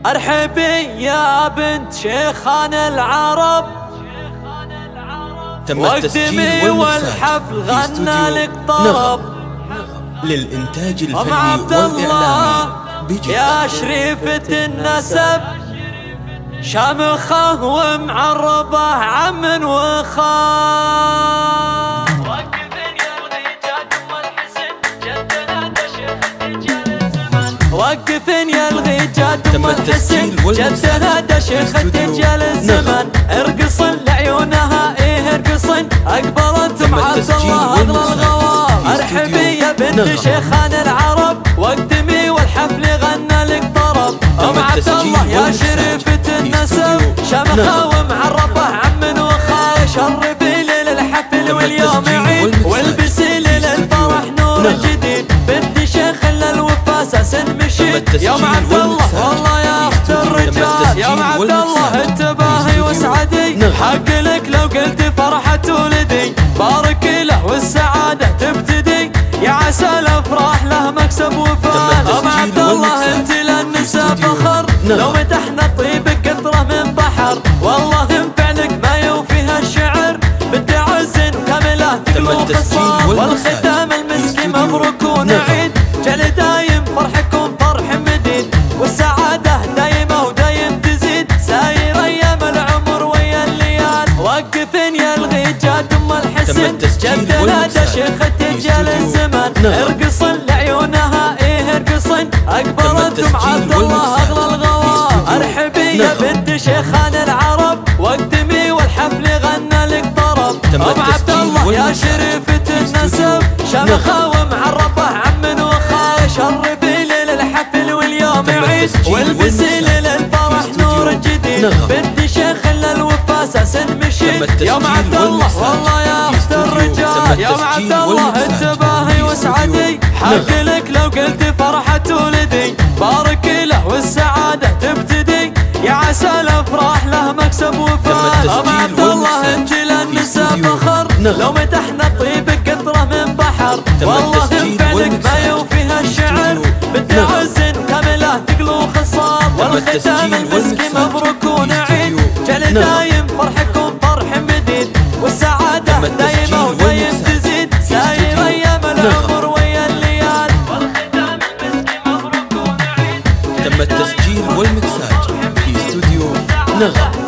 ارحبي يا بنت شيخان العرب، تم التسجيل والحفل غنى لك طرب للإنتاج الفني والإعلامي بجدة. يا شريفة النسب شامخة ومعربة عم وخال، وقفن يا الغيجات ام الحسن جدنا دشيخة تجال الزمن، ارقصن لعيونها ايه ارقصن اقبلت مع عبد الله اغلى الغوار، ارحبي يا بنت شيخان العرب واقدمي والحفل غنى لك طرب، ام عبد الله يا شريفة النسب شمخة ومعربة عم وخال، شرفي ليل الحفل واليوم عيد والبسي ليل الفرح نور جديد، بنت شيخ للوفا اساس مشيت يوم عبد الله والله يا اخت الرجال، يوم عبد الله انتباهي واسعدي حق لك لو قلت فرحة ولدي، بارك له والسعادة تبتدي يا عسى الافراح له مكسب وفال، ام عبد الله انت للنساء فخر لو مدحنا طيبك قطرة من بحر، والله انفعلك ما يوفيها الشعر، بنت عز كاملة ثقل وخصال، والختام المسكي مبروك ونعيد جعل دايم فرحكم فرح مديد، والسعادة دايمة ودايم تزيد ساير ايام العمر ويا الليال، وقفن يا الغيجات ام الحسن جدنا دشيخة تجال الزمن، ارقصن لعيونها ايه ارقصن اقبلت مع عبد الله اغلى الغوار، ارحبي يا بنت شيخان العرب واقدمي والحفل غنى لك طرب، ام عبد الله يا شريفة النسب شمخة ومعربة عم وخال، شرفي ليل الحفل واليوم عيد والبسي ليل الفرح نور جديد، بنت شيخ للوفا اساس مشيت يوم عبد الله والله يا اخت الرجال، يوم عبد الله انتباهي واسعدي حق لك لو قلت فرحة ولدي، بارك له والسعادة تبتدي يا عسى الافراح له مكسب وفال، ام عبد الله انت للنساء فخر لو مدحنا طيبك قطرة من بحر، والله انفعلك ما يوفيها الشعر، بنت عز كاملة ثقل وخصال، والختام المسكي مبروك ونعيد جعل دايم فرحكم فرح مديد، والسعادة دايمة ودايم تزيد ساير ايام العمر ويا الليال، والختام المسكي مبروك ونعيد. تم التسجيل والمكساج في استوديو نغم.